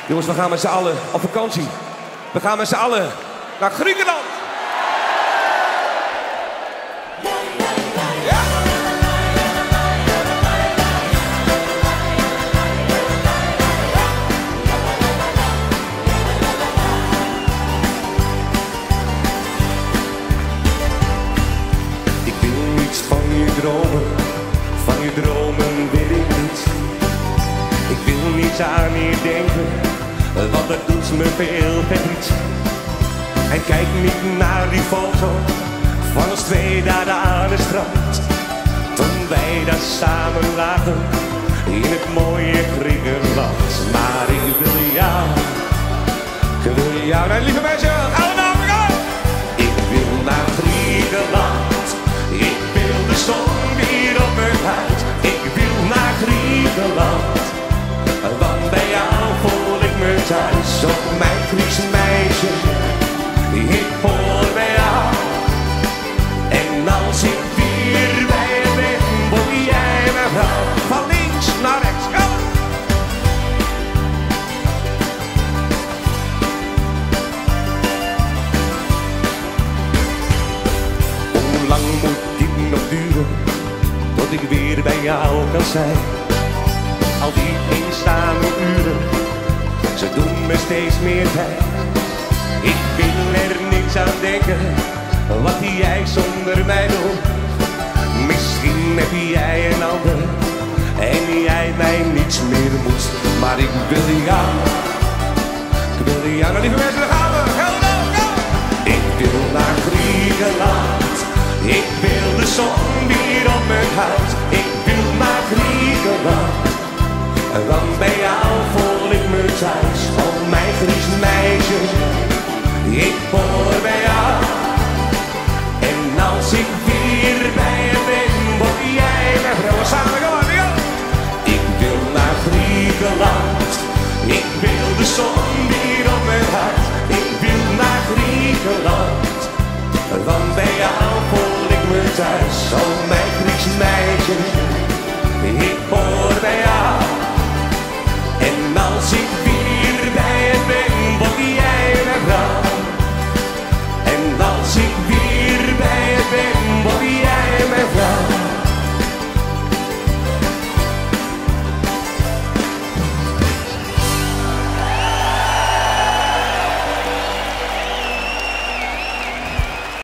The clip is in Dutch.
Jongens, we gaan met z'n allen op vakantie. We gaan met z'n allen naar Griekenland. Ja. Ik wil niets van je dromen wil ik niet. Ik wil niet aan je denken, want dat doet me veel verdriet. En kijk niet naar die foto van ons twee daar aan het strand. Toen wij daar samen lagen in het mooie Griekenland. Maar ik wil jou, nou, lieve mensen, gaan we naar elkaar. Ik wil naar Griekenland, ik wil de zon weer op mijn huid. Ik wil naar Griekenland, want bij jou voel ik me thuis. Op mijn Grieks meisje, ik hoor bij jou. En als ik weer bij je ben, word jij mijn vrouw. Van links naar rechts, ga! Hoe lang moet dit nog duren, tot ik weer bij jou kan zijn? Al die eenzame uren, ze doen me steeds meer pijn. Ik wil er niks aan denken, wat jij zonder mij doet. Misschien heb jij een ander en jij mij niets meer moet. Maar ik wil jou, nou lieve mensen, daar gaan we, go! Ik wil naar Griekenland, ik wil de zon weer op mijn huid. Ik wil naar Griekenland, want bij jou voel ik me thuis. Oh mijn Grieks meisje, ik hoor bij jou. En als ik weer bij je ben, word jij mijn vrouw. Samen gaan we, ik wil naar Griekenland, ik wil de zon weer op mijn huid. Ik wil naar Griekenland, want bij jou voel ik me thuis. Oh mijn Grieks meisje, ik hoor